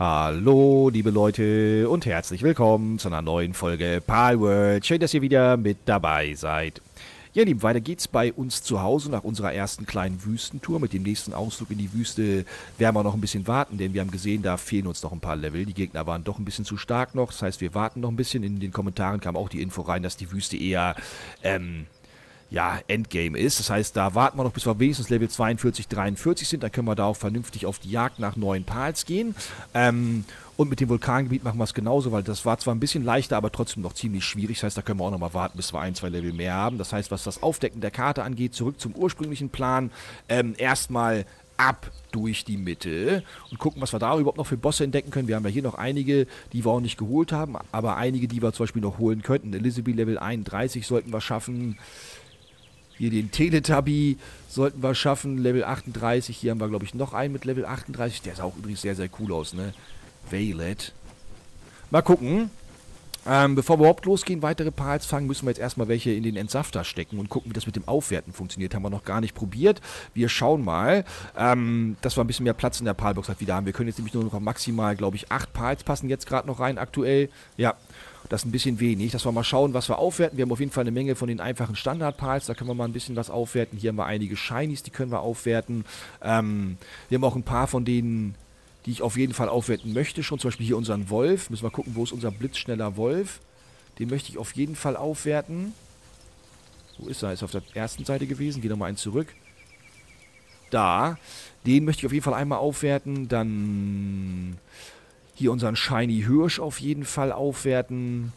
Hallo, liebe Leute und herzlich willkommen zu einer neuen Folge Palworld. Schön, dass ihr wieder mit dabei seid. Ja, Lieben, weiter geht's bei uns zu Hause nach unserer ersten kleinen Wüstentour. Mit dem nächsten Ausflug in die Wüste werden wir noch ein bisschen warten, denn wir haben gesehen, da fehlen uns noch ein paar Level. Die Gegner waren doch ein bisschen zu stark noch. Das heißt, wir warten noch ein bisschen. In den Kommentaren kam auch die Info rein, dass die Wüste eher, ja, Endgame ist. Das heißt, da warten wir noch, bis wir wenigstens Level 42, 43 sind. Dann können wir da auch vernünftig auf die Jagd nach neuen Pals gehen. Und mit dem Vulkangebiet machen wir es genauso, weil das war zwar ein bisschen leichter, aber trotzdem noch ziemlich schwierig. Das heißt, da können wir auch noch mal warten, bis wir ein, zwei Level mehr haben. Das heißt, was das Aufdecken der Karte angeht, zurück zum ursprünglichen Plan. Erstmal ab durch die Mitte und gucken, was wir da überhaupt noch für Bosse entdecken können. Wir haben ja hier noch einige, die wir auch nicht geholt haben, aber einige, die wir zum Beispiel noch holen könnten. Elizabeth Level 31 sollten wir schaffen. Hier den Teletubby sollten wir schaffen, Level 38. Hier haben wir, glaube ich, noch einen mit Level 38. Der sah auch übrigens sehr, sehr cool aus, ne? Violet. Mal gucken. Bevor wir überhaupt losgehen, weitere Pals fangen, müssen wir jetzt erstmal welche in den Entsafter stecken und gucken, wie das mit dem Aufwerten funktioniert. Haben wir noch gar nicht probiert. Wir schauen mal, dass wir ein bisschen mehr Platz in der Palbox halt wieder haben. Wir können jetzt nämlich nur noch maximal, glaube ich, 8 Pals passen jetzt gerade noch rein aktuell. Ja, das ist ein bisschen wenig. Dass wir mal schauen, was wir aufwerten. Wir haben auf jeden Fall eine Menge von den einfachen Standard-Pals. Da können wir mal ein bisschen was aufwerten. Hier haben wir einige Shinies, die können wir aufwerten. Wir haben auch ein paar von denen, die ich auf jeden Fall aufwerten möchte. Schon zum Beispiel hier unseren Wolf. Müssen wir gucken, wo ist unser blitzschneller Wolf. Den möchte ich auf jeden Fall aufwerten. Wo ist er? Ist auf der ersten Seite gewesen. Geh nochmal einen zurück. Da. Den möchte ich auf jeden Fall einmal aufwerten. Dann hier unseren Shiny Hirsch auf jeden Fall aufwerten.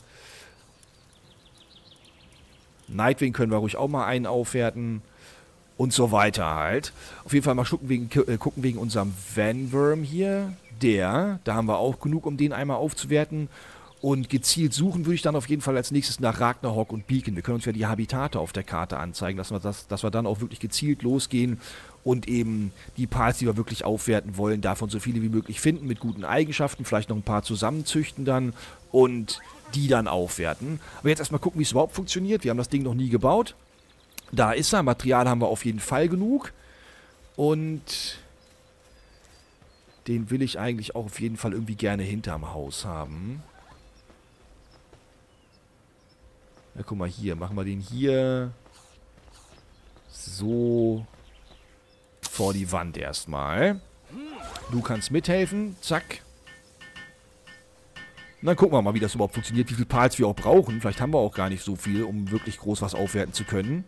Nightwing können wir ruhig auch mal einen aufwerten. Und so weiter halt. Auf jeden Fall mal gucken wegen unserem Vanworm hier. Da haben wir auch genug, um den einmal aufzuwerten. Und gezielt suchen würde ich dann auf jeden Fall als nächstes nach Ragnarok und Beacon. Wir können uns ja die Habitate auf der Karte anzeigen, dass wir dann auch wirklich gezielt losgehen und eben die Pals, die wir wirklich aufwerten wollen, davon so viele wie möglich finden, mit guten Eigenschaften, vielleicht noch ein paar zusammenzüchten dann und die dann aufwerten. Aber jetzt erstmal gucken, wie es überhaupt funktioniert. Wir haben das Ding noch nie gebaut. Da ist er. Material haben wir auf jeden Fall genug. Und den will ich eigentlich auch auf jeden Fall irgendwie gerne hinterm Haus haben. Ja, guck mal hier. Machen wir den hier so vor die Wand erstmal. Du kannst mithelfen. Zack. Und dann gucken wir mal, wie das überhaupt funktioniert, wie viele Pals wir auch brauchen. Vielleicht haben wir auch gar nicht so viel, um wirklich groß was aufwerten zu können.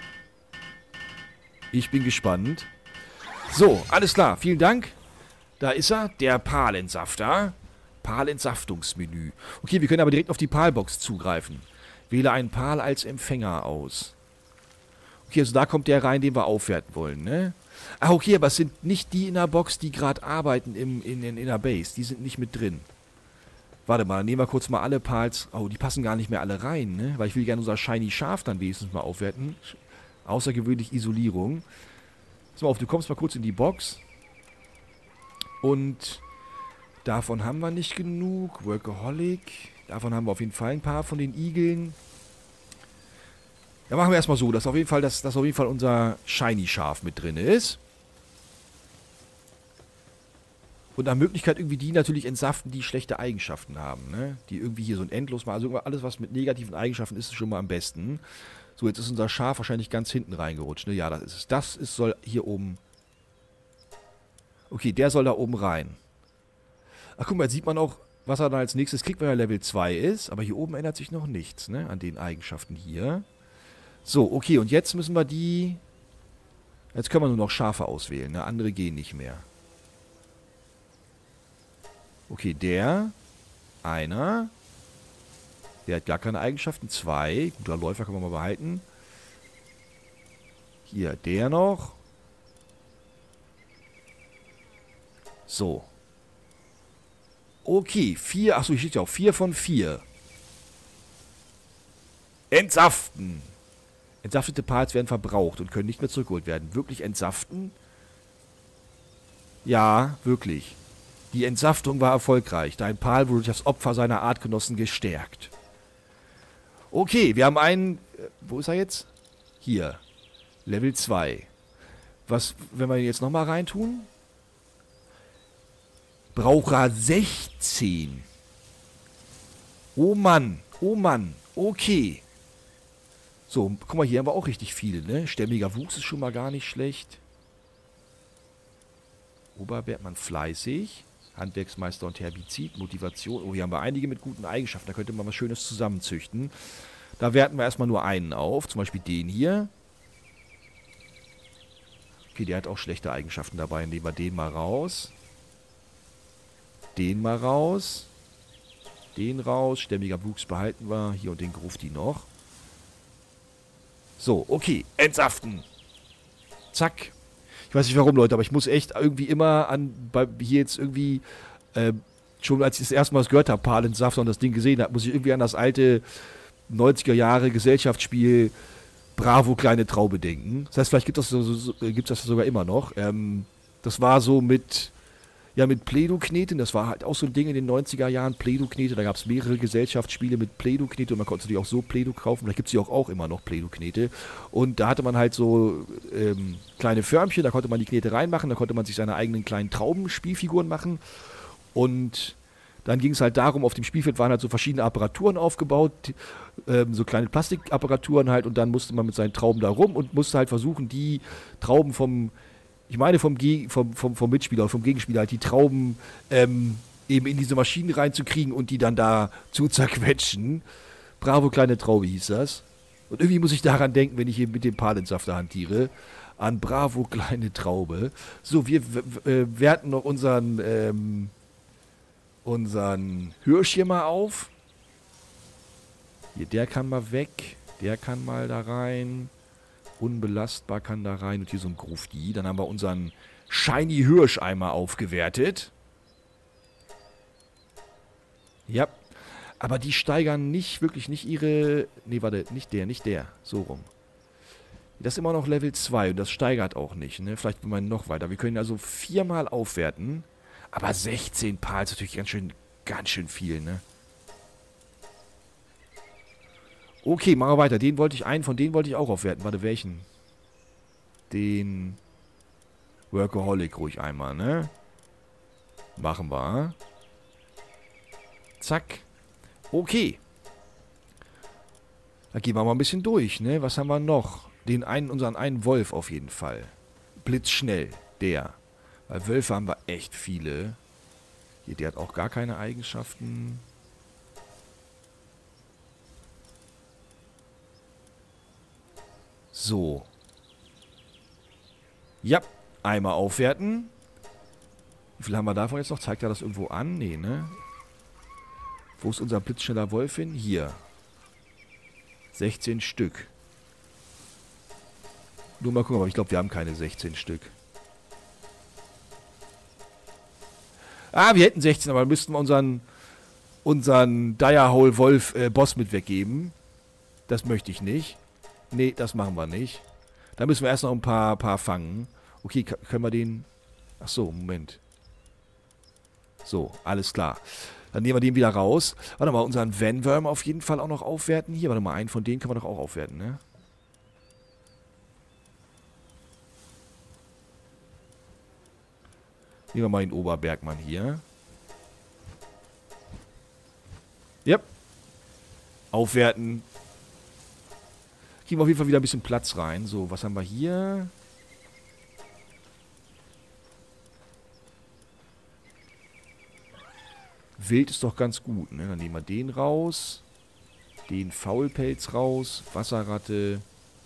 Ich bin gespannt. So, alles klar. Vielen Dank. Da ist er, der Palentsafter. Palensaftungsmenü. Okay, wir können aber direkt auf die Palbox zugreifen. Wähle einen Pal als Empfänger aus. Okay, also da kommt der rein, den wir aufwerten wollen, ne? Ah, okay, aber es sind nicht die in der Box, die gerade arbeiten in der Base. Die sind nicht mit drin. Warte mal, nehmen wir kurz mal alle Pals. Oh, die passen gar nicht mehr alle rein, ne? Weil ich will gerne unser Shiny Schaf dann wenigstens mal aufwerten. Außergewöhnlich Isolierung. Pass mal auf, du kommst mal kurz in die Box. Und davon haben wir nicht genug. Workaholic. Davon haben wir auf jeden Fall ein paar von den Igeln. Ja, machen wir erstmal so, dass auf jeden Fall unser Shiny Schaf mit drin ist. Und nach Möglichkeit irgendwie die natürlich entsaften, die schlechte Eigenschaften haben, ne? Die irgendwie hier so ein Endlosmal, also alles, was mit negativen Eigenschaften ist, ist schon mal am besten. So, jetzt ist unser Schaf wahrscheinlich ganz hinten reingerutscht, ne? Ja, das ist es. Soll hier oben... Okay, der soll da oben rein. Ach, guck mal, jetzt sieht man auch, was er dann als nächstes kriegt, wenn er Level 2 ist. Aber hier oben ändert sich noch nichts, ne? An den Eigenschaften hier. So, okay, und jetzt müssen wir die... Jetzt können wir nur noch Schafe auswählen, ne? Andere gehen nicht mehr. Okay, einer. Der hat gar keine Eigenschaften. 2. Guter Läufer kann man mal behalten. Hier, der noch. So. Okay, 4. Achso, hier steht ja auch 4 von 4. Entsaften. Entsaftete Pals werden verbraucht und können nicht mehr zurückgeholt werden. Wirklich entsaften? Ja, wirklich. Die Entsaftung war erfolgreich. Dein Pal wurde durch das Opfer seiner Artgenossen gestärkt. Okay, wir haben einen... wo ist er jetzt? Hier. Level 2. Was, wenn wir ihn jetzt nochmal reintun? Braucht er 16. Oh Mann, okay. So, guck mal, hier haben wir auch richtig viele, ne? Stämmiger Wuchs ist schon mal gar nicht schlecht. Oberbergmann fleißig. Handwerksmeister und Herbizid, Motivation. Oh, hier haben wir einige mit guten Eigenschaften. Da könnte man was Schönes zusammenzüchten. Da werten wir erstmal nur einen auf. Zum Beispiel den hier. Okay, der hat auch schlechte Eigenschaften dabei. Nehmen wir den mal raus. Den mal raus. Den raus. Stämmiger Wuchs behalten wir. Hier und den Grufti noch. So, okay. Entsaften. Zack. Ich weiß nicht warum, Leute, aber ich muss echt irgendwie immer hier jetzt irgendwie, schon als ich das erste Mal das gehört habe, Palensaft und das Ding gesehen habe, muss ich irgendwie an das alte 90er Jahre Gesellschaftsspiel Bravo kleine Traube denken. Das heißt, vielleicht gibt es das sogar immer noch. Das war so mit Play-Doh-Knete. Das war halt auch so ein Ding in den 90er Jahren, Play-Doh-Knete. Da gab es mehrere Gesellschaftsspiele mit Play-Doh-Knete und man konnte natürlich auch so Play-Doh kaufen. Vielleicht gibt es die auch immer noch, Play-Doh-Knete. Und da hatte man halt so kleine Förmchen, da konnte man die Knete reinmachen, da konnte man sich seine eigenen kleinen Traubenspielfiguren machen. Und dann ging es halt darum, auf dem Spielfeld waren halt so verschiedene Apparaturen aufgebaut, so kleine Plastikapparaturen halt, und dann musste man mit seinen Trauben da rum und musste halt versuchen, die Trauben vom Mitspieler, vom Gegenspieler, halt die Trauben eben in diese Maschinen reinzukriegen und die dann da zu zerquetschen. Bravo kleine Traube hieß das. Und irgendwie muss ich daran denken, wenn ich hier mit dem Palensafter hantiere. An Bravo kleine Traube. So, wir werten noch unseren Hirsch hier mal auf. Hier, der kann mal weg. Der kann mal da rein. Unbelastbar kann da rein. Und hier so ein Grufti. Dann haben wir unseren Shiny Hirsch einmal aufgewertet. Ja. Aber die steigern wirklich nicht ihre... Nee, warte, nicht der. So rum. Das ist immer noch Level 2 und das steigert auch nicht, ne? Vielleicht wollen wir noch weiter. Wir können also 4-mal aufwerten. Aber 16 Pal ist natürlich ganz schön viel, ne? Okay, machen wir weiter. Einen von denen wollte ich auch aufwerten. Warte, welchen? Den Workaholic ruhig einmal, ne? Machen wir. Zack. Okay. Da gehen wir mal ein bisschen durch, ne? Was haben wir noch? Unseren einen Wolf auf jeden Fall. Blitzschnell, der. Weil Wölfe haben wir echt viele. Hier, der hat auch gar keine Eigenschaften. So. Ja, einmal aufwerten. Wie viel haben wir davon jetzt noch? Zeigt er das irgendwo an? Nee, ne? Wo ist unser blitzschneller Wolf hin? Hier. 16 Stück. Nur mal gucken, aber ich glaube, wir haben keine 16 Stück. Ah, wir hätten 16, aber dann müssten wir unseren Direhole Wolf Boss mit weggeben. Das möchte ich nicht. Nee, das machen wir nicht. Da müssen wir erst noch ein paar fangen. Okay, können wir den... Ach so, Moment. So, alles klar. Dann nehmen wir den wieder raus. Warte mal, unseren Vanworm auf jeden Fall auch noch aufwerten. Hier, warte mal, einen von denen können wir doch auch aufwerten, ne? Nehmen wir mal den Oberbergmann hier. Yep. Aufwerten. Kriegen wir auf jeden Fall wieder ein bisschen Platz rein. So, was haben wir hier? Wild ist doch ganz gut, ne? Dann nehmen wir den raus. Den Faulpelz raus. Wasserratte.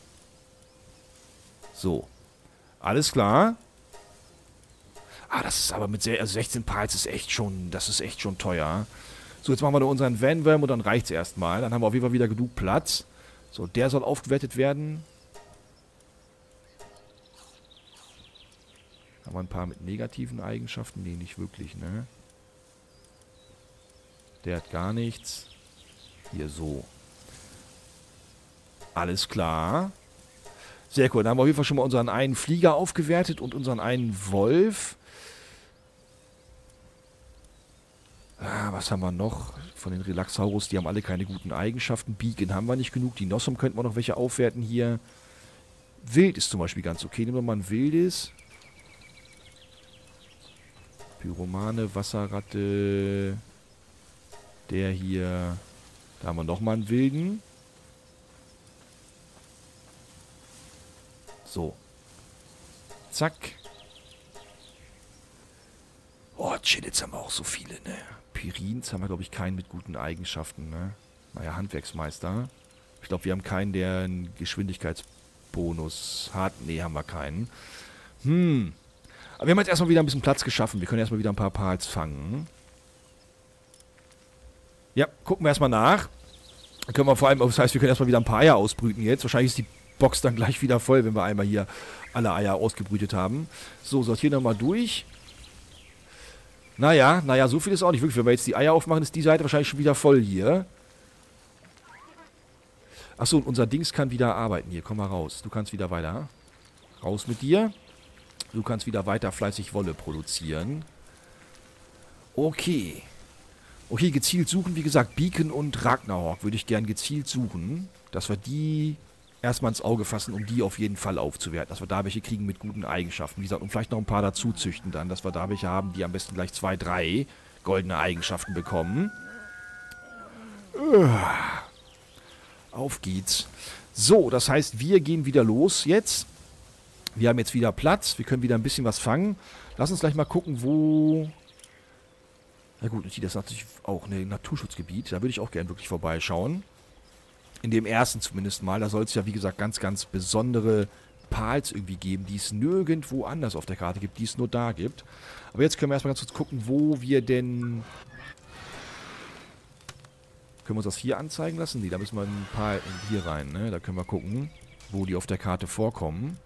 So. Alles klar. Ah, das ist aber mit 16 Pals das ist echt schon teuer. So, jetzt machen wir nur unseren Vanworm und dann reicht es erstmal. Dann haben wir auf jeden Fall wieder genug Platz. So, der soll aufgewertet werden. Haben wir ein paar mit negativen Eigenschaften? Nee, nicht wirklich, ne? Der hat gar nichts. Hier so. Alles klar. Sehr cool. Dann haben wir auf jeden Fall schon mal unseren einen Flieger aufgewertet und unseren einen Wolf. Ah, was haben wir noch? Von den Relaxaurus, die haben alle keine guten Eigenschaften. Beacon haben wir nicht genug. Die Nossum könnten wir noch welche aufwerten hier. Wild ist zum Beispiel ganz okay. Nehmen wir mal ein wildes. Pyromane, Wasserratte. Der hier. Da haben wir nochmal einen wilden. So. Zack. Oh, Chillits haben wir auch so viele, ne? Pyrins haben wir, glaube ich, keinen mit guten Eigenschaften, ne? Naja, Handwerksmeister. Ich glaube, wir haben keinen, der einen Geschwindigkeitsbonus hat. Ne, haben wir keinen. Aber wir haben jetzt erstmal wieder ein bisschen Platz geschaffen. Wir können erstmal wieder ein paar Pals fangen. Ja, gucken wir erstmal nach. Dann können wir vor allem, das heißt, wir können erstmal wieder ein paar Eier ausbrüten jetzt. Wahrscheinlich ist die Box dann gleich wieder voll, wenn wir einmal hier alle Eier ausgebrütet haben. So, sortieren wir mal durch. Naja, so viel ist auch nicht wirklich. Wenn wir jetzt die Eier aufmachen, ist die Seite wahrscheinlich schon wieder voll hier. Achso, und unser Dings kann wieder arbeiten hier. Komm mal raus. Du kannst wieder weiter. Raus mit dir. Du kannst wieder weiter fleißig Wolle produzieren. Okay. Okay, gezielt suchen. Wie gesagt, Beacon und Ragnarok würde ich gern gezielt suchen. Dass wir die erstmal ins Auge fassen, um die auf jeden Fall aufzuwerten. Dass wir da welche kriegen mit guten Eigenschaften. Wie gesagt, und vielleicht noch ein paar dazu züchten dann. Dass wir da welche haben, die am besten gleich 2, 3 goldene Eigenschaften bekommen. Auf geht's. So, das heißt, wir gehen wieder los jetzt. Wir haben jetzt wieder Platz. Wir können wieder ein bisschen was fangen. Lass uns gleich mal gucken, wo... Na gut, das ist natürlich auch ein Naturschutzgebiet. Da würde ich auch gerne wirklich vorbeischauen. In dem ersten zumindest mal. Da soll es ja, wie gesagt, ganz, ganz besondere Pals irgendwie geben, die es nirgendwo anders auf der Karte gibt, die es nur da gibt. Aber jetzt können wir erstmal ganz kurz gucken, wo wir denn... Können wir uns das hier anzeigen lassen? Nee, da müssen wir ein paar hier rein, ne? Da können wir gucken, wo die auf der Karte vorkommen.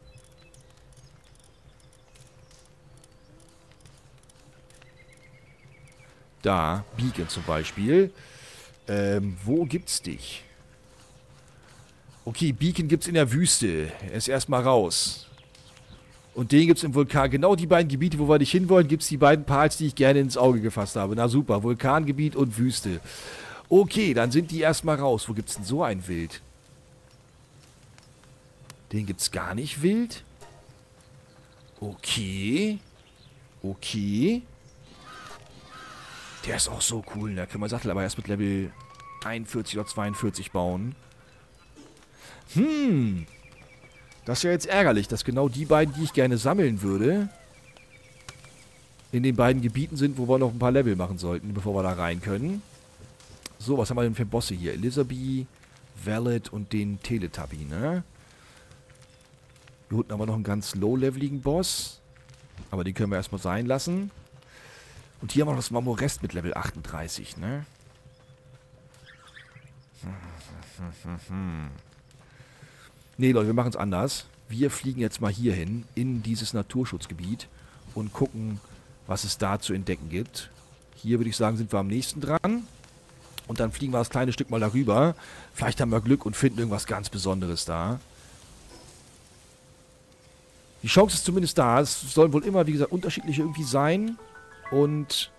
Da, Beacon zum Beispiel. Wo gibt's dich? Okay, Beacon gibt's in der Wüste. Er ist erstmal raus. Und den gibt's im Vulkan. Genau die beiden Gebiete, wo wir nicht hinwollen, gibt's die beiden Pals, die ich gerne ins Auge gefasst habe. Na super, Vulkangebiet und Wüste. Okay, dann sind die erstmal raus. Wo gibt's denn so ein Wild? Den gibt's gar nicht wild? Okay. Okay. Der ist auch so cool. Da können wir Sattel aber erst mit Level 41 oder 42 bauen. Das ist ja jetzt ärgerlich, dass genau die beiden, die ich gerne sammeln würde, in den beiden Gebieten sind, wo wir noch ein paar Level machen sollten, bevor wir da rein können. So, was haben wir denn für Bosse hier? Elizabeth, Valet und den Teletubby, ne? Hier unten haben wir noch einen ganz low-leveligen Boss. Aber den können wir erstmal sein lassen. Und hier haben wir noch das Marmorest mit Level 38, ne? Nee, Leute, wir machen es anders. Wir fliegen jetzt mal hier hin, in dieses Naturschutzgebiet und gucken, was es da zu entdecken gibt. Hier würde ich sagen, sind wir am nächsten dran. Und dann fliegen wir das kleine Stück mal darüber. Vielleicht haben wir Glück und finden irgendwas ganz Besonderes da. Die Chance ist zumindest da. Es sollen wohl immer, wie gesagt, unterschiedliche irgendwie sein. Und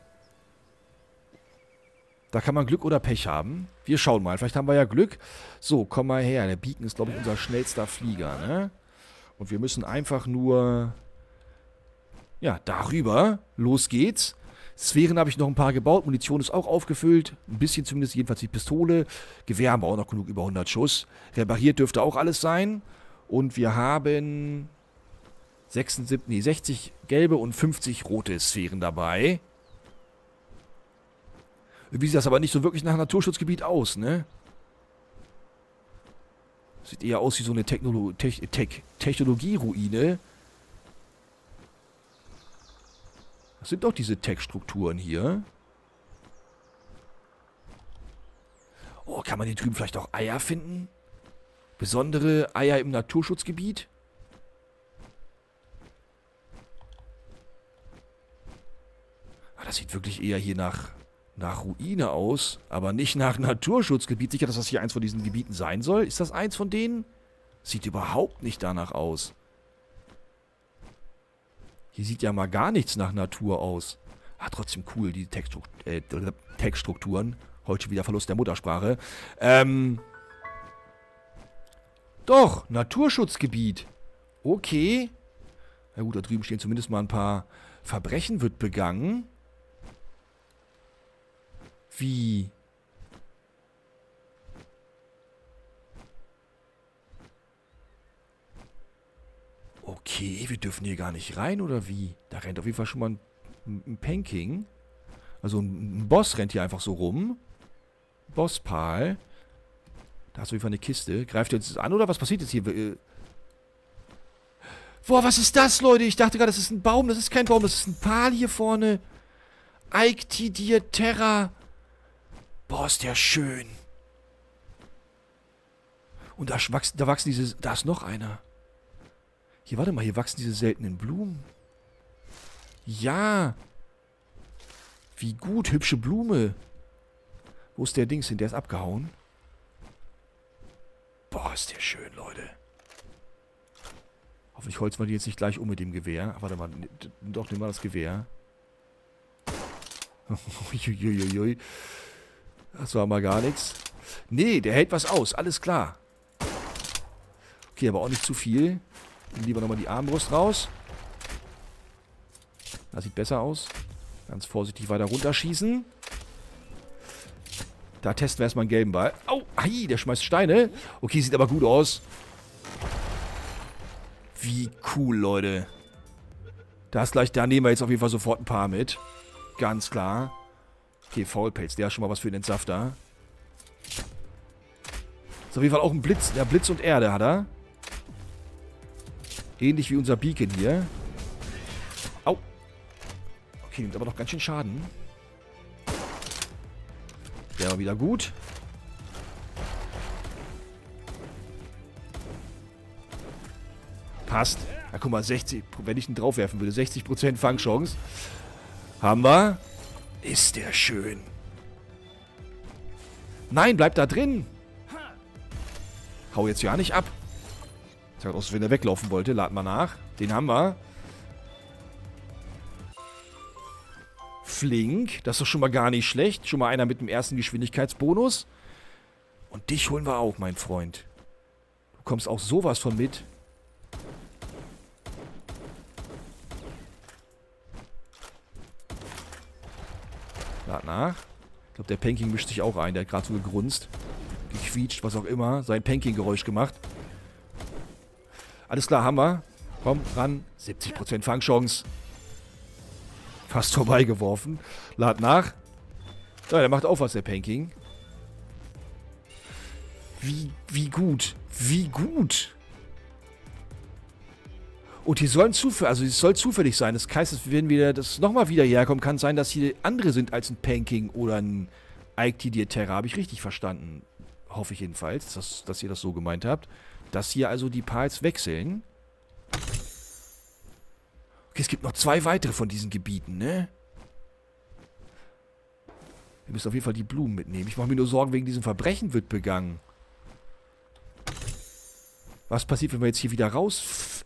da kann man Glück oder Pech haben. Wir schauen mal. Vielleicht haben wir ja Glück. So, komm mal her. Der Beacon ist, glaube ich, unser schnellster Flieger, ne? Und wir müssen einfach nur... Ja, darüber. Los geht's. Sphären habe ich noch ein paar gebaut. Munition ist auch aufgefüllt. Ein bisschen zumindest, jedenfalls die Pistole. Gewehr haben wir auch noch genug, über 100 Schuss. Repariert dürfte auch alles sein. Und wir haben 60 gelbe und 50 rote Sphären dabei. Irgendwie sieht das aber nicht so wirklich nach Naturschutzgebiet aus, ne? Sieht eher aus wie so eine Technologie-Ruine. Das sind doch diese Tech-Strukturen hier. Oh, kann man hier drüben vielleicht auch Eier finden? Besondere Eier im Naturschutzgebiet? Ah, das sieht wirklich eher hier nach Ruine aus, aber nicht nach Naturschutzgebiet. Sicher, dass das hier eins von diesen Gebieten sein soll? Ist das eins von denen? Sieht überhaupt nicht danach aus. Hier sieht ja mal gar nichts nach Natur aus. Ah, trotzdem cool, die Textstrukturen. Heute schon wieder Verlust der Muttersprache. Doch, Naturschutzgebiet. Okay. Na gut, da drüben stehen zumindest mal ein paar Verbrechen wird begangen. Wie? Okay, wir dürfen hier gar nicht rein, oder wie? Da rennt auf jeden Fall schon mal ein Panking. Also ein Boss rennt hier einfach so rum. Bosspal. Da hast du auf jeden Fall eine Kiste. Greift ihr uns das an, oder was passiert jetzt hier? Boah, was ist das, Leute? Ich dachte gerade, das ist ein Baum. Das ist kein Baum, das ist ein Pal hier vorne. Eiktidie Terra. Boah, ist der schön. Und da wachsen diese... Da ist noch einer. Hier, warte mal, hier wachsen diese seltenen Blumen. Ja. Wie gut, hübsche Blume. Wo ist der Dings hin? Der ist abgehauen. Boah, ist der schön, Leute. Hoffentlich holzen wir die jetzt nicht gleich um mit dem Gewehr. Ach, warte mal, doch, nimm mal das Gewehr. Uiuiuiui. Das war mal gar nichts. Nee, der hält was aus, alles klar. Okay, aber auch nicht zu viel. Nehmen lieber nochmal die Armbrust raus. Das sieht besser aus. Ganz vorsichtig weiter runterschießen. Da testen wir erstmal einen gelben Ball. Au, ai, der schmeißt Steine. Okay, sieht aber gut aus. Wie cool, Leute. Da nehmen wir jetzt auf jeden Fall sofort ein paar mit. Ganz klar. Okay, Faulpelz, der hat schon mal was für den Entsafter. Ist auf jeden Fall auch ein Blitz. Der Blitz und Erde hat er. Ähnlich wie unser Beacon hier. Au. Okay, nimmt aber noch ganz schön Schaden. Der war wieder gut. Passt. Na guck mal, 60. Wenn ich ihn draufwerfen würde, 60% Fangchance. Haben wir. Ist der schön. Nein, bleib da drin. Hau jetzt ja nicht ab. Sieht aus, wenn er weglaufen wollte. Laden wir nach. Den haben wir. Flink. Das ist doch schon mal gar nicht schlecht. Schon mal einer mit dem ersten Geschwindigkeitsbonus. Und dich holen wir auch, mein Freund. Du kommst auch sowas von mit. Lad nach. Ich glaube, der Panking mischt sich auch ein. Der hat gerade so gegrunzt. Gequietscht, was auch immer. Sein Panking-Geräusch gemacht. Alles klar, haben wir. Komm, ran. 70% Fangchance. Fast vorbeigeworfen. Lad nach. Ja, der macht auch was, der Panking. Wie gut. Wie gut. Und hier sollen also es soll zufällig sein. Das heißt, wenn wir das nochmal wieder herkommen, kann sein, dass hier andere sind als ein Panking oder ein Eiktidie Terra. Habe ich richtig verstanden. Hoffe ich jedenfalls, dass ihr das so gemeint habt. Dass hier also die Pals wechseln. Okay, es gibt noch 2 weitere von diesen Gebieten, ne? Wir müssen auf jeden Fall die Blumen mitnehmen. Ich mache mir nur Sorgen, wegen diesem Verbrechen wird begangen. Was passiert, wenn wir jetzt hier wieder raus...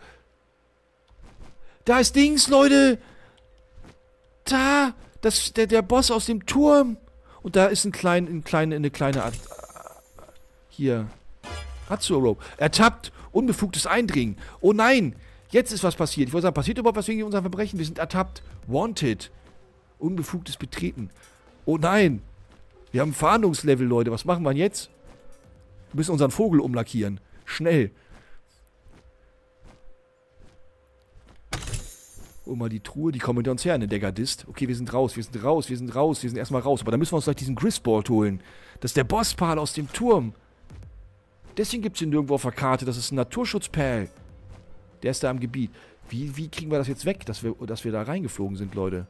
Da ist Dings, Leute! Da! Der Boss aus dem Turm! Und da ist eine kleine Art... Hier. Azuro. Ertappt! Unbefugtes Eindringen! Oh nein! Jetzt ist was passiert. Ich wollte sagen, passiert überhaupt was wegen unserem Verbrechen? Wir sind ertappt. Wanted. Unbefugtes Betreten. Oh nein! Wir haben ein Fahndungslevel, Leute. Was machen wir jetzt? Wir müssen unseren Vogel umlackieren. Schnell. Oh, mal die Truhe, die kommen hinter uns her, ne, der Gardist. Okay, wir sind raus, wir sind erstmal raus. Aber dann müssen wir uns gleich diesen Grisbold holen. Das ist der Bosspal aus dem Turm. Deswegen gibt es ihn nirgendwo auf der Karte. Das ist ein Naturschutzpal. Der ist da im Gebiet. Wie kriegen wir das jetzt weg, dass wir da reingeflogen sind, Leute?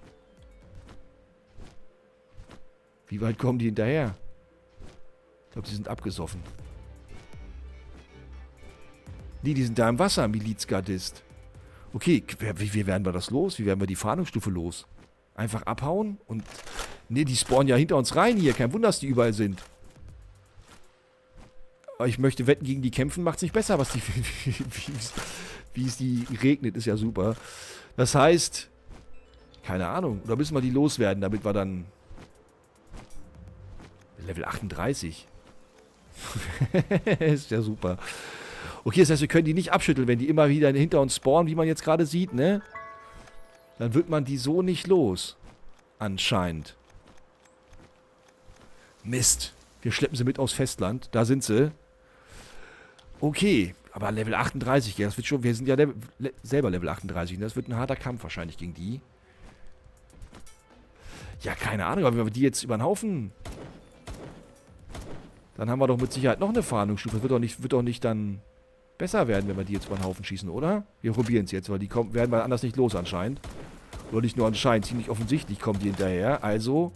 Wie weit kommen die hinterher? Ich glaube, die sind abgesoffen. Nee, die sind da im Wasser, Milizgardist. Okay, wie werden wir das los? Wie werden wir die Fahndungsstufe los? Einfach abhauen? Und... Ne, die spawnen ja hinter uns rein hier. Kein Wunder, dass die überall sind. Aber ich möchte wetten, gegen die kämpfen macht es nicht besser, was die... wie es die regnet, ist ja super. Das heißt... Keine Ahnung. Oder müssen wir die loswerden, damit wir dann... Level 38. Ist ja super. Okay, das heißt, wir können die nicht abschütteln, wenn die immer wieder hinter uns spawnen, wie man jetzt gerade sieht, ne? Dann wird man die so nicht los. Anscheinend. Mist. Wir schleppen sie mit aufs Festland. Da sind sie. Okay. Aber Level 38, ja, das wird schon... Wir sind ja selber Level 38. Das wird ein harter Kampf wahrscheinlich gegen die. Ja, keine Ahnung. Aber wenn wir die jetzt über den Haufen... Dann haben wir doch mit Sicherheit noch eine Fahndungsstufe. Das wird doch nicht dann besser werden, wenn wir die jetzt über den Haufen schießen, oder? Wir probieren es jetzt, weil die werden wir anders nicht los anscheinend. Oder nicht nur anscheinend, ziemlich offensichtlich kommen die hinterher. Also...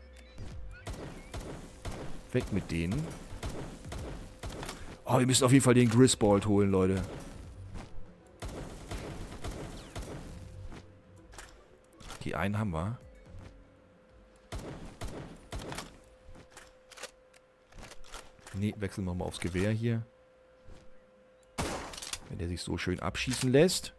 Weg mit denen. Oh, wir müssen auf jeden Fall den Griswold holen, Leute. Die einen haben wir. Ne, wechseln wir mal aufs Gewehr hier. Wenn der sich so schön abschießen lässt.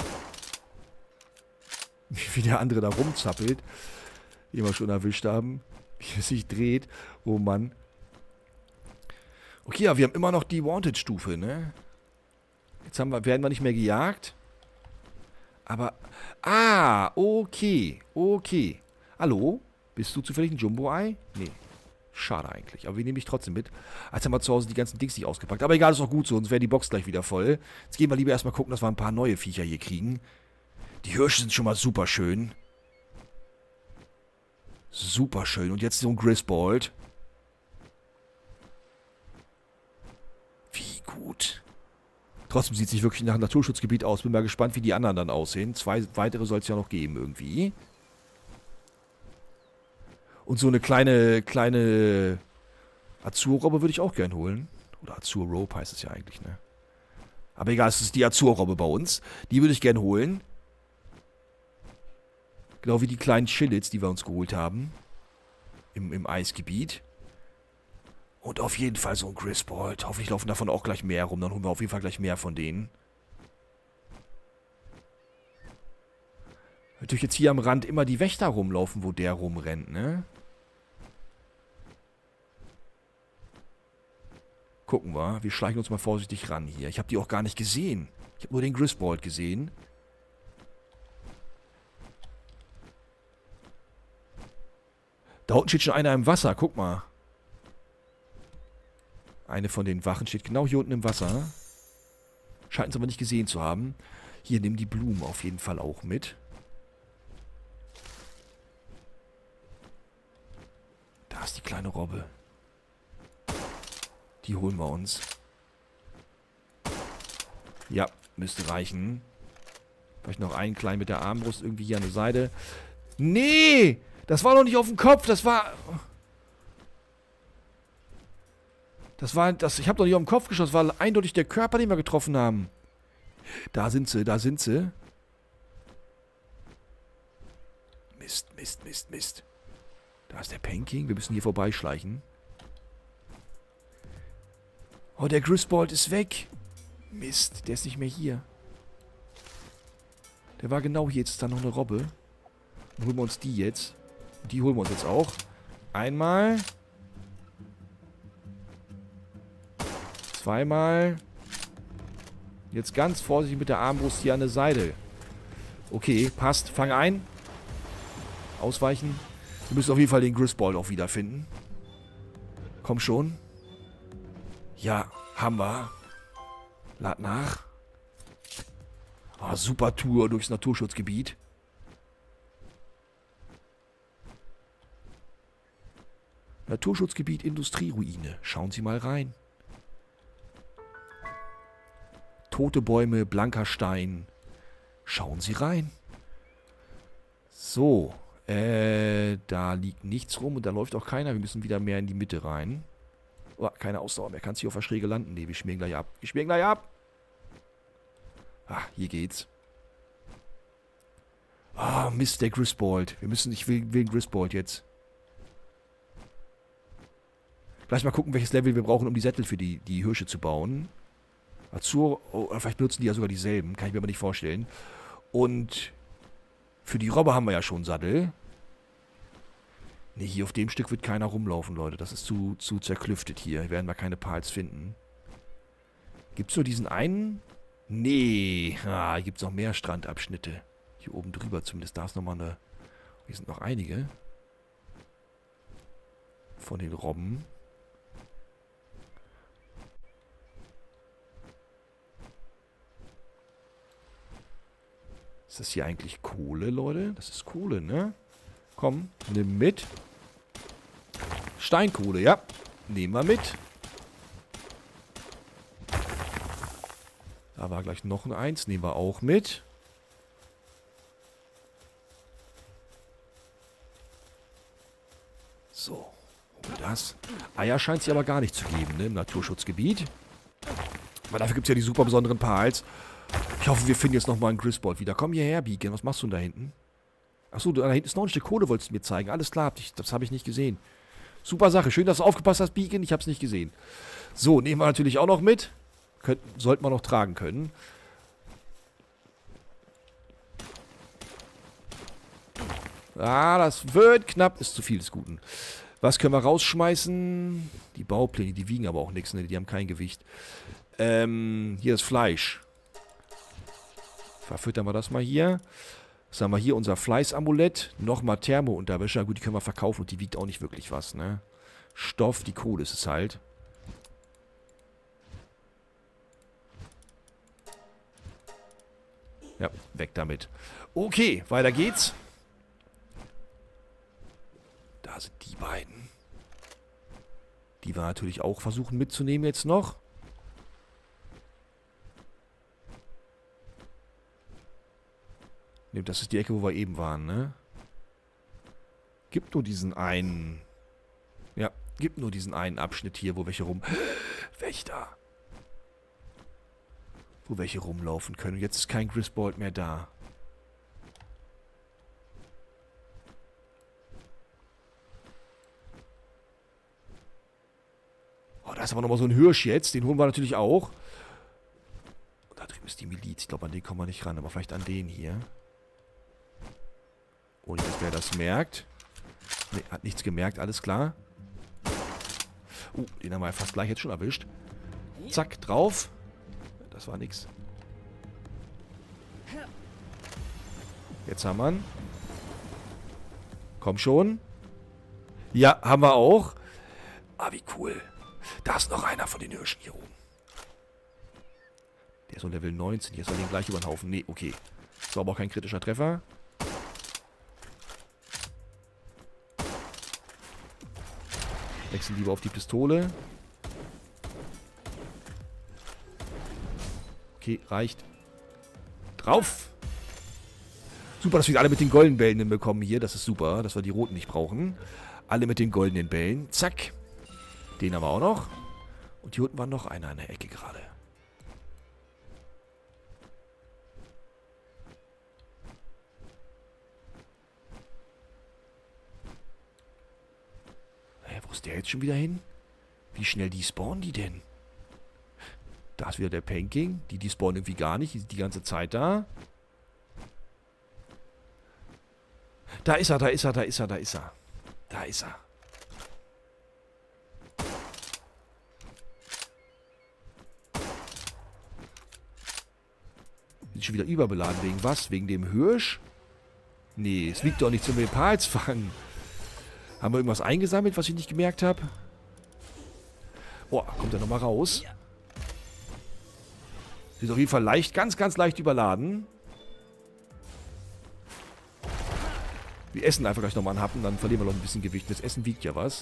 Wie der andere da rumzappelt. Den wir schon erwischt haben. Wie es sich dreht. Oh Mann. Okay, ja, wir haben immer noch die Wanted-Stufe, ne? Jetzt werden wir nicht mehr gejagt. Aber... Ah, okay. Okay. Hallo? Bist du zufällig ein Jumbo-Ei? Nee. Schade eigentlich. Aber wir nehmen dich trotzdem mit. Jetzt haben wir zu Hause die ganzen Dings nicht ausgepackt. Aber egal, ist auch gut so. Sonst wäre die Box gleich wieder voll. Jetzt gehen wir lieber erstmal gucken, dass wir ein paar neue Viecher hier kriegen. Die Hirsche sind schon mal super schön. Super schön. Und jetzt so ein Griswold. Wie gut. Trotzdem sieht es nicht wirklich nach einem Naturschutzgebiet aus. Bin mal gespannt, wie die anderen dann aussehen. 2 weitere soll es ja noch geben irgendwie. Und so eine kleine Azur-Robbe würde ich auch gern holen. Oder Azur-Rope heißt es ja eigentlich, ne? Aber egal, es ist die Azur-Robbe bei uns. Die würde ich gern holen. Genau wie die kleinen Chillits, die wir uns geholt haben. Im Eisgebiet. Und auf jeden Fall so ein Griswold. Hoffentlich laufen davon auch gleich mehr rum. Dann holen wir auf jeden Fall gleich mehr von denen. Natürlich jetzt hier am Rand immer die Wächter rumlaufen, wo der rumrennt, ne? Gucken wir. Wir schleichen uns mal vorsichtig ran hier. Ich habe die auch gar nicht gesehen. Ich habe nur den Griswold gesehen. Da unten steht schon einer im Wasser. Guck mal. Eine von den Wachen steht genau hier unten im Wasser. Scheint es aber nicht gesehen zu haben. Hier, nimm die Blumen auf jeden Fall auch mit. Da ist die kleine Robbe. Die holen wir uns. Ja, müsste reichen. Vielleicht noch einen kleinen mit der Armbrust irgendwie hier an der Seite. Nee! Das war doch nicht auf dem Kopf, das war... Ich habe doch nicht auf den Kopf geschossen, das war eindeutig der Körper, den wir getroffen haben. Da sind sie, da sind sie. Mist, Mist, Mist, Mist. Da ist der Panking, wir müssen hier vorbeischleichen. Oh, der Griswold ist weg. Mist, der ist nicht mehr hier. Der war genau hier, jetzt ist da noch eine Robbe. Dann holen wir uns die jetzt. Die holen wir uns jetzt auch. Einmal. Zweimal. Jetzt ganz vorsichtig mit der Armbrust hier an der Seite. Okay, passt. Fang ein. Ausweichen. Wir müssen auf jeden Fall den Griswold auch wiederfinden. Komm schon. Ja, haben wir. Lad nach. Oh, super Tour durchs Naturschutzgebiet. Naturschutzgebiet Industrieruine. Schauen Sie mal rein. Tote Bäume, blanker Stein. Schauen Sie rein. So. Da liegt nichts rum und da läuft auch keiner. Wir müssen wieder mehr in die Mitte rein. Oh, keine Ausdauer mehr. Kannst hier auf der Schräge landen? Ne, wir schmieren gleich ab. Wir schmieren gleich ab. Ah, hier geht's. Ah, Mist, der Griswold. Ich will den Griswold jetzt. Gleich mal gucken, welches Level wir brauchen, um die Sättel für die Hirsche zu bauen. Azur, oder vielleicht benutzen die ja sogar dieselben. Kann ich mir aber nicht vorstellen. Und für die Robbe haben wir ja schon Sattel. Ne, hier auf dem Stück wird keiner rumlaufen, Leute. Das ist zu zerklüftet hier. Hier werden wir keine Pals finden. Gibt's nur diesen einen? Nee. Ah, hier gibt's noch mehr Strandabschnitte. Hier Hier oben drüber zumindest. Da ist nochmal eine... Hier sind noch einige. Von den Robben. Ist das hier eigentlich Kohle, Leute? Das ist Kohle, ne? Komm, nimm mit. Steinkohle, ja. Nehmen wir mit. Da war gleich noch ein Eins. Nehmen wir auch mit. So. Das. Eier scheint es hier aber gar nicht zu geben, ne? Im Naturschutzgebiet. Aber dafür gibt es ja die super besonderen Pals. Ich hoffe, wir finden jetzt nochmal einen Griswold wieder. Komm hierher, Beacon. Was machst du denn da hinten? Achso, da hinten ist noch ein Stück Kohle, wolltest du mir zeigen. Alles klar, das habe ich nicht gesehen. Super Sache. Schön, dass du aufgepasst hast, Beacon. Ich habe es nicht gesehen. So, nehmen wir natürlich auch noch mit. Sollten wir noch tragen können. Ah, das wird knapp. Ist zu viel des Guten. Was können wir rausschmeißen? Die Baupläne, die wiegen aber auch nichts, ne? Die haben kein Gewicht. Hier das Fleisch. Verfüttern wir das mal hier. Was haben wir hier? Unser Fleißamulett. Nochmal Thermo-Unterwäsche. Gut, die können wir verkaufen und die wiegt auch nicht wirklich was, ne? Stoff, die Kohle ist es halt. Ja, weg damit. Okay, weiter geht's. Da sind die beiden. Die wir natürlich auch versuchen mitzunehmen jetzt noch. Ne, das ist die Ecke, wo wir eben waren, ne? Gibt nur diesen einen... Ja, gibt nur diesen einen Abschnitt hier, wo welche Wächter. Wo welche rumlaufen können. Und jetzt ist kein Griswold mehr da. Oh, da ist aber nochmal so ein Hirsch jetzt. Den holen wir natürlich auch. Und da drüben ist die Miliz. Ich glaube, an den kommen wir nicht ran. Aber vielleicht an den hier. Ohne dass der das merkt. Ne, hat nichts gemerkt. Alles klar. Den haben wir fast gleich jetzt schon erwischt. Zack, drauf. Das war nix. Jetzt haben wir ihn. Komm schon. Ja, haben wir auch. Ah, wie cool. Da ist noch einer von den Hirschen hier oben. Der ist so Level 19. Hier soll den gleich über den Haufen. Nee, okay. Das war aber auch kein kritischer Treffer. Wechseln lieber auf die Pistole. Okay, reicht. Drauf! Super, dass wir alle mit den goldenen Bällen hinbekommen hier. Das ist super, dass wir die roten nicht brauchen. Alle mit den goldenen Bällen. Zack. Den haben wir auch noch. Und hier unten war noch einer in der Ecke gerade. Hä, wo ist der jetzt schon wieder hin? Wie schnell die spawnen die denn? Da ist wieder der Panking. Die spawnen irgendwie gar nicht. Die sind die ganze Zeit da. Da ist er, da ist er, da ist er, da ist er. Da ist er. Die sind schon wieder überbeladen. Wegen was? Wegen dem Hirsch? Nee, es liegt doch nicht zum Nepals fangen. Haben wir irgendwas eingesammelt, was ich nicht gemerkt habe? Boah, kommt er nochmal raus. Ist auf jeden Fall leicht, ganz, ganz leicht überladen. Wir essen einfach gleich nochmal einen Happen, dann verlieren wir noch ein bisschen Gewicht. Das Essen wiegt ja was.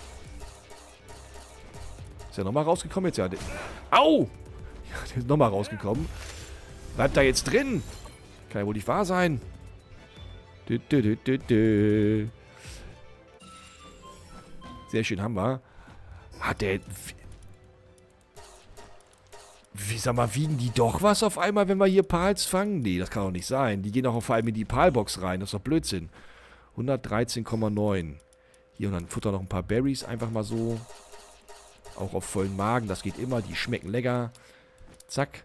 Ist er nochmal rausgekommen jetzt? Ja. Au! Ja, der ist nochmal rausgekommen. Bleibt da jetzt drin? Kann ja wohl nicht wahr sein. Sehr schön, haben wir. Hat der... Sag mal, wiegen die doch was auf einmal, wenn wir hier Pals fangen? Nee, das kann doch nicht sein. Die gehen auch vor allem in die Palbox rein. Das ist doch Blödsinn. 113,9. Hier, und dann futter noch ein paar Berries einfach mal so. Auch auf vollen Magen. Das geht immer. Die schmecken lecker. Zack.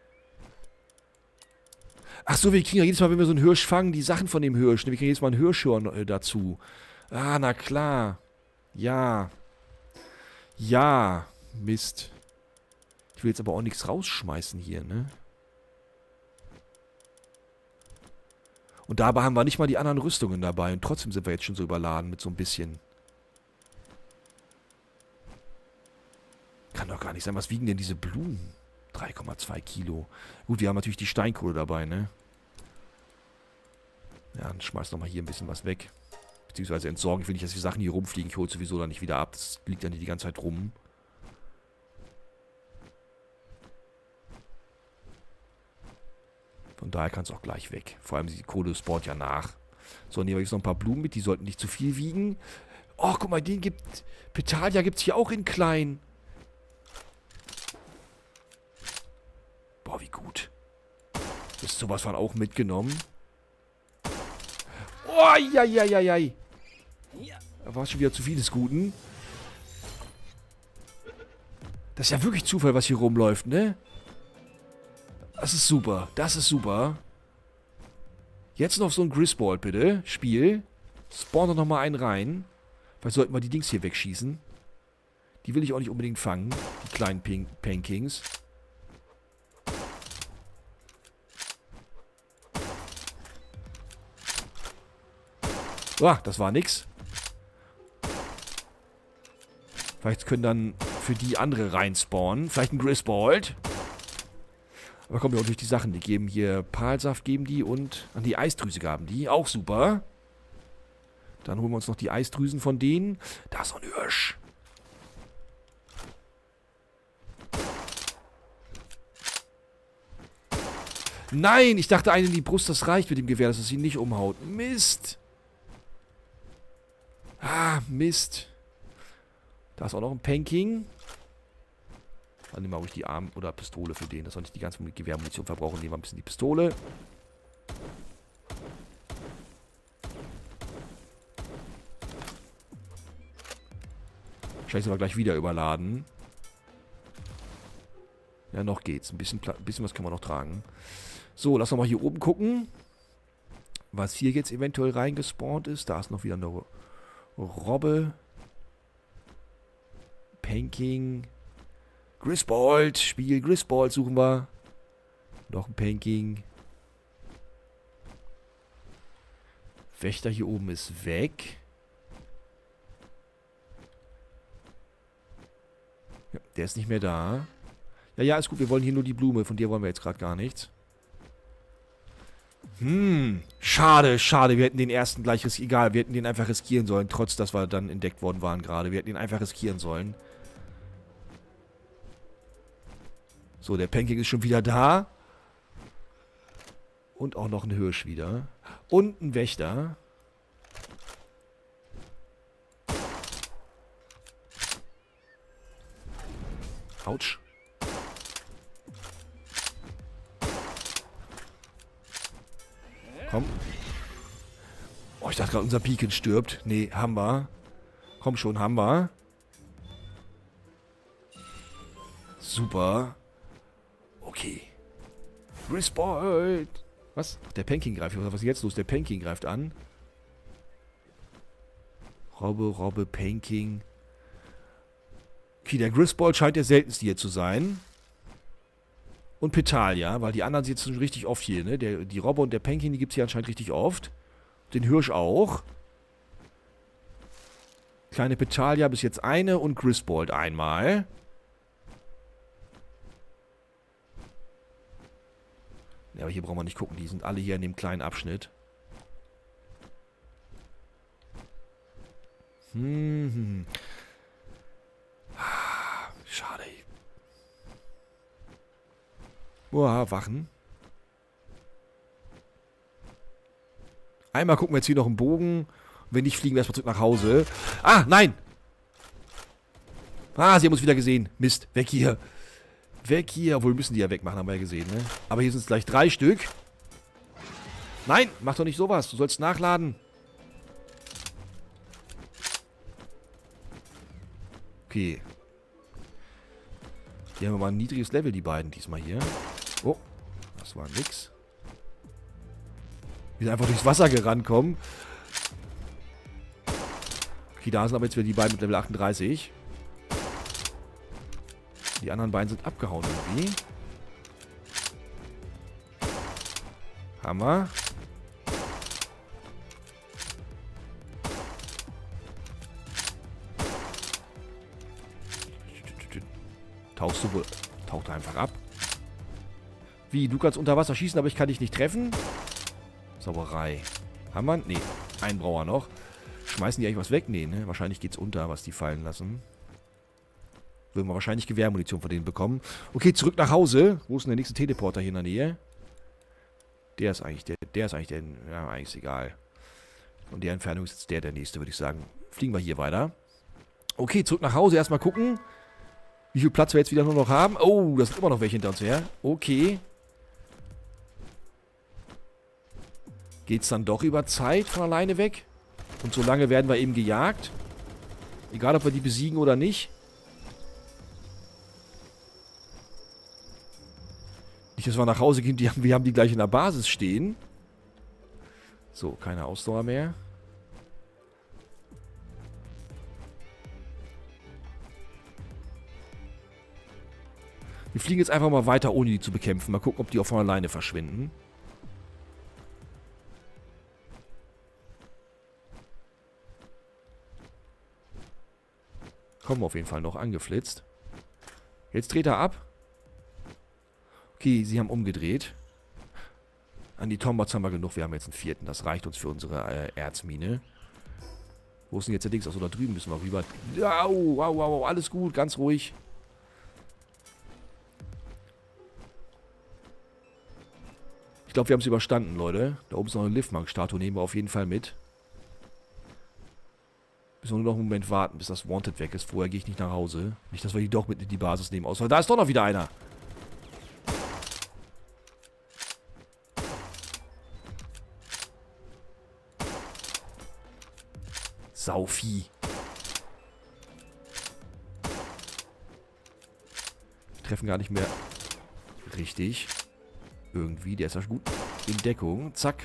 Ach so, wir kriegen ja jedes Mal, wenn wir so einen Hirsch fangen, die Sachen von dem Hirsch. Wir kriegen jedes Mal ein Hirschhorn dazu. Ah, na klar. Ja. Ja. Mist. Ich will jetzt aber auch nichts rausschmeißen hier, ne? Und dabei haben wir nicht mal die anderen Rüstungen dabei. Und trotzdem sind wir jetzt schon so überladen mit so ein bisschen. Kann doch gar nicht sein. Was wiegen denn diese Blumen? 3,2 Kilo. Gut, wir haben natürlich die Steinkohle dabei, ne? Ja, dann schmeiß nochmal hier ein bisschen was weg. Beziehungsweise entsorgen. Ich will nicht, dass die Sachen hier rumfliegen. Ich hole sowieso dann nicht wieder ab. Das liegt dann hier die ganze Zeit rum. Von daher kann es auch gleich weg. Vor allem die Kohle spawnt ja nach. So, nehmen wir jetzt noch ein paar Blumen mit. Die sollten nicht zu viel wiegen. Oh, guck mal, den gibt... Petalia gibt es hier auch in klein. Boah, wie gut. Ist sowas von auch mitgenommen. Oh, ja. Da war schon wieder zu viel des Guten. Das ist ja wirklich Zufall, was hier rumläuft, ne? Das ist super. Das ist super. Jetzt noch so ein Griswold, bitte. Spiel. Spawn doch nochmal einen rein. Vielleicht sollten wir die Dings hier wegschießen. Die will ich auch nicht unbedingt fangen. Die kleinen Pankings. Ah, das war nix. Vielleicht können dann für die andere reinspawnen. Vielleicht ein Griswold. Aber kommen ja auch durch die Sachen. Die geben hier Palsaft, geben die und an die Eisdrüse gaben die. Auch super. Dann holen wir uns noch die Eisdrüsen von denen. Da ist so ein Hirsch. Nein, ich dachte einen in die Brust, das reicht mit dem Gewehr, dass es ihn nicht umhaut. Mist. Ah, Mist. Da ist auch noch ein Panking. Dann nehmen wir ruhig die Arm- oder Pistole für den. Das soll nicht die ganze Gewehrmunition verbrauchen. Nehmen wir ein bisschen die Pistole. Wahrscheinlich sind wir gleich wieder überladen. Ja, noch geht's. Ein bisschen was können wir noch tragen. So, lass noch mal hier oben gucken. Was hier jetzt eventuell reingespawnt ist. Da ist noch wieder eine Robbe. Panking. Griswold. Spiel Griswold suchen wir. Noch ein Panking. Wächter hier oben ist weg. Ja, der ist nicht mehr da. Ja, ist gut. Wir wollen hier nur die Blume. Von der wollen wir jetzt gerade gar nichts. Schade. Wir hätten den ersten gleich riskieren. Egal, wir hätten den einfach riskieren sollen. Trotz, dass wir dann entdeckt worden waren gerade. Wir hätten ihn einfach riskieren sollen. So, der Panking ist schon wieder da. Und auch noch ein Hirsch wieder. Und ein Wächter. Autsch. Komm. Oh, ich dachte gerade, unser Beacon stirbt. Nee, haben wir. Komm schon, haben wir. Super. Okay. Griswold. Was? Der Panking greift. Was ist jetzt los? Der Panking greift an. Robbe, Panking. Okay, der Griswold scheint der seltenste hier zu sein. Und Petalia, weil die anderen sind jetzt schon richtig oft hier, ne? Die Robbe und der Panking, die gibt es hier anscheinend richtig oft. Den Hirsch auch. Kleine Petalia bis jetzt eine und Griswold einmal. Ja, aber hier brauchen wir nicht gucken. Die sind alle hier in dem kleinen Abschnitt. Schade. Boah, Wachen. Einmal gucken wir jetzt hier noch einen Bogen. Wenn nicht, fliegen wir erstmal zurück nach Hause. Ah, nein! Ah, sie haben uns wieder gesehen. Mist, weg hier. Weg hier. Obwohl, müssen die ja wegmachen, haben wir ja gesehen, ne? Aber hier sind es gleich 3 Stück. Nein, mach doch nicht sowas. Du sollst nachladen. Okay. Die haben aber ein niedriges Level, die beiden diesmal hier. Oh, das war nix. Die sind einfach durchs Wasser gerannt kommen. Okay, da sind aber jetzt wieder die beiden mit Level 38. Die anderen beiden sind abgehauen irgendwie. Tauchst du wohl... Taucht einfach ab. Wie, du kannst unter Wasser schießen, aber ich kann dich nicht treffen? Sauerei. Haben wir? Nee, einen brauchen wir noch. Schmeißen die eigentlich was weg? Nee, ne? Wahrscheinlich geht's unter, was die fallen lassen. Würden wir wahrscheinlich Gewehrmunition von denen bekommen. Okay, zurück nach Hause. Wo ist denn der nächste Teleporter hier in der Nähe? Der ist eigentlich der... Ja, eigentlich ist egal. Von der Entfernung ist jetzt der nächste, würde ich sagen. Fliegen wir hier weiter. Okay, zurück nach Hause. Erstmal gucken, wie viel Platz wir jetzt wieder nur noch haben. Oh, da sind immer noch welche hinter uns her. Okay. Geht's dann doch über Zeit von alleine weg? Und so lange werden wir eben gejagt. Egal, ob wir die besiegen oder nicht. Nicht, dass wir nach Hause gehen, wir haben die gleich in der Basis stehen. So, keine Ausdauer mehr. Wir fliegen jetzt einfach mal weiter, ohne die zu bekämpfen. Mal gucken, ob die auch von alleine verschwinden. Kommen auf jeden Fall noch angeflitzt. Jetzt dreht er ab. Okay, sie haben umgedreht. An die Tombots haben wir genug. Wir haben jetzt einen vierten. Das reicht uns für unsere Erzmine. Wo ist denn jetzt der Dings? Achso, da drüben müssen wir rüber. Au, au, au, alles gut. Ganz ruhig. Ich glaube, wir haben es überstanden, Leute. Da oben ist noch eine Liftmark-Statue. Nehmen wir auf jeden Fall mit. Müssen wir nur noch einen Moment warten, bis das Wanted weg ist. Vorher gehe ich nicht nach Hause. Nicht, dass wir die doch mit in die Basis nehmen. Außer da ist doch noch wieder einer. Sauvieh. Wir treffen gar nicht mehr richtig. Irgendwie, der ist ja gut in Deckung. Zack.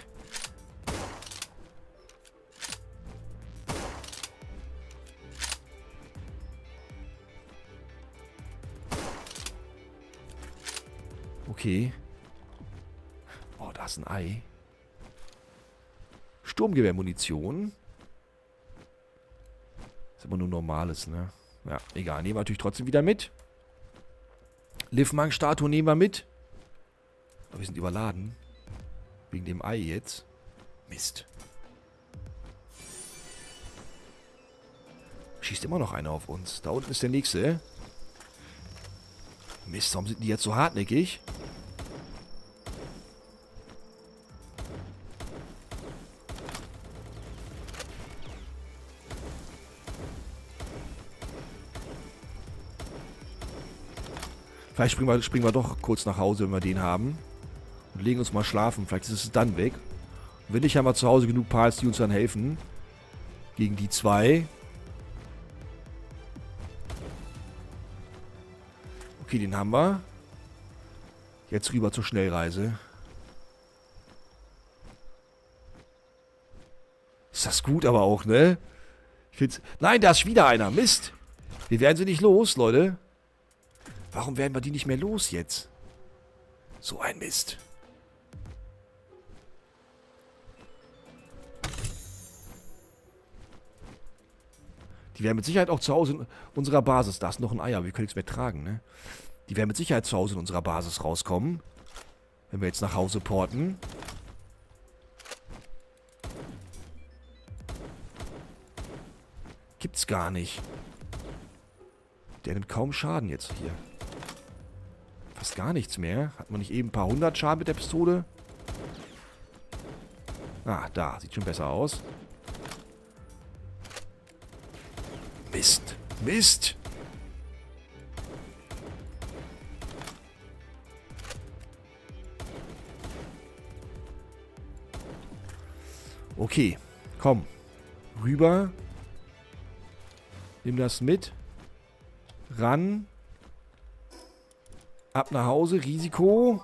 Okay. Oh, da ist ein Ei. Sturmgewehrmunition. Ist aber nur normales, ne? Ja, egal. Nehmen wir natürlich trotzdem wieder mit. Liftmark-Statue nehmen wir mit. Aber wir sind überladen. Wegen dem Ei jetzt. Mist. Schießt immer noch einer auf uns. Da unten ist der nächste. Mist, warum sind die jetzt so hartnäckig? Vielleicht springen wir doch kurz nach Hause, wenn wir den haben. Und legen uns mal schlafen. Vielleicht ist es dann weg. Und wenn nicht, haben wir zu Hause genug Pals, die uns dann helfen. Gegen die zwei. Okay, den haben wir. Jetzt rüber zur Schnellreise. Ist das gut aber auch, ne? Ich find's... Nein, da ist wieder einer. Mist. Wir werden sie nicht los, Leute. Warum werden wir die nicht mehr los jetzt? So ein Mist. Die werden mit Sicherheit auch zu Hause in unserer Basis. Da ist noch ein Ei, aber wir können nichts mehr tragen, ne? Die werden mit Sicherheit zu Hause in unserer Basis rauskommen. Wenn wir jetzt nach Hause porten. Gibt's gar nicht. Der nimmt kaum Schaden jetzt hier. Fast gar nichts mehr. Hat man nicht eben ein paar hundert Schaden mit der Pistole? Ah, da. Sieht schon besser aus. Mist. Mist. Okay. Komm. Rüber. Nimm das mit. Ran. Ab nach Hause. Risiko.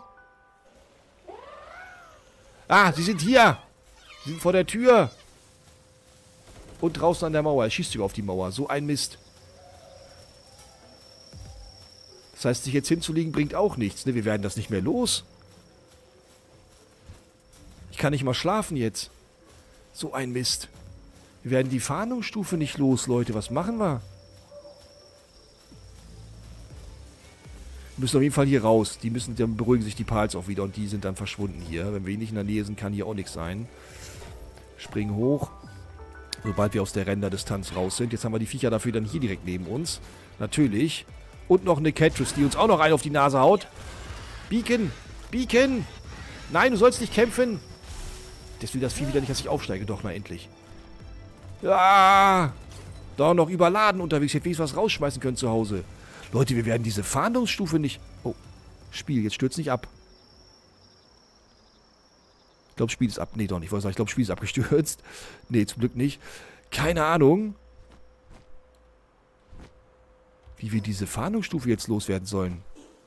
Ah, sie sind hier. Sie sind vor der Tür. Und draußen an der Mauer. Er schießt sogar auf die Mauer. So ein Mist. Das heißt, sich jetzt hinzulegen bringt auch nichts. Ne? Wir werden das nicht mehr los. Ich kann nicht mal schlafen jetzt. So ein Mist. Wir werden die Fahndungsstufe nicht los, Leute. Was machen wir? Müssen auf jeden Fall hier raus. Die müssen, dann beruhigen sich die Pals auch wieder und die sind dann verschwunden hier. Wenn wir nicht in der Nähe sind, kann hier auch nichts sein. Springen hoch. Sobald wir aus der Renderdistanz raus sind. Jetzt haben wir die Viecher dafür dann hier direkt neben uns. Natürlich. Und noch eine Catrice, die uns auch noch einen auf die Nase haut. Beacon! Beacon! Nein, du sollst nicht kämpfen! Das will das Vieh wieder nicht, dass ich aufsteige. Doch, mal endlich. Ah! Da noch überladen unterwegs. Ich hätte wenigstens was rausschmeißen können zu Hause. Leute, wir werden diese Fahndungsstufe nicht... Oh, Spiel, jetzt stürzt nicht ab. Ich glaube, Spiel ist ab... Nee, doch nicht. Ich wollte sagen, ich glaube, Spiel ist abgestürzt. Nee, zum Glück nicht. Keine Ahnung, wie wir diese Fahndungsstufe jetzt loswerden sollen.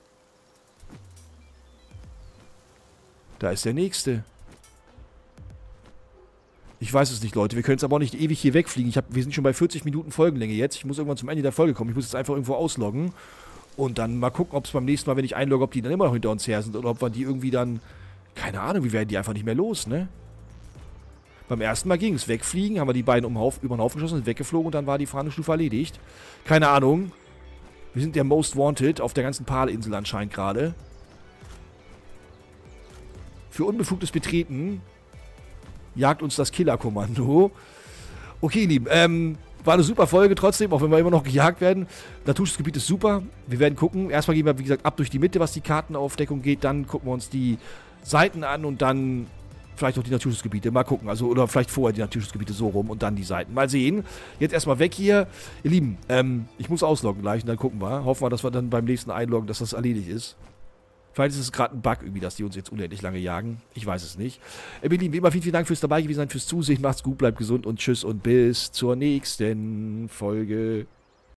Da ist der nächste. Ich weiß es nicht, Leute. Wir können jetzt aber auch nicht ewig hier wegfliegen. Wir sind schon bei 40 Minuten Folgenlänge jetzt. Ich muss irgendwann zum Ende der Folge kommen. Ich muss jetzt einfach irgendwo ausloggen. Und dann mal gucken, ob es beim nächsten Mal, wenn ich einlogge, ob die dann immer noch hinter uns her sind. Oder ob wir die irgendwie dann... Keine Ahnung, wir werden die einfach nicht mehr los, ne? Beim ersten Mal ging es. Wegfliegen, haben wir die beiden über den Haufen geschossen, sind weggeflogen und dann war die Fahndungsstufe erledigt. Keine Ahnung. Wir sind der Most Wanted auf der ganzen Pal-Insel anscheinend gerade. Für unbefugtes Betreten jagt uns das Killerkommando. Okay, Lieben, war eine super Folge trotzdem, auch wenn wir immer noch gejagt werden. Naturschutzgebiet ist super. Wir werden gucken. Erstmal gehen wir, wie gesagt, ab durch die Mitte, was die Kartenaufdeckung geht. Dann gucken wir uns die Seiten an und dann vielleicht auch die Naturschutzgebiete. Mal gucken. Also, oder vielleicht vorher die Naturschutzgebiete so rum und dann die Seiten. Mal sehen. Jetzt erstmal weg hier. Ihr Lieben, ich muss ausloggen gleich und dann gucken wir. Hoffen wir, dass wir dann beim nächsten Einloggen, dass das erledigt ist. Vielleicht ist es gerade ein Bug irgendwie, dass die uns jetzt unendlich lange jagen. Ich weiß es nicht. Ihr Lieben, wie immer vielen, vielen Dank fürs dabei gewesen sein, fürs Zusehen. Macht's gut, bleibt gesund und tschüss und bis zur nächsten Folge.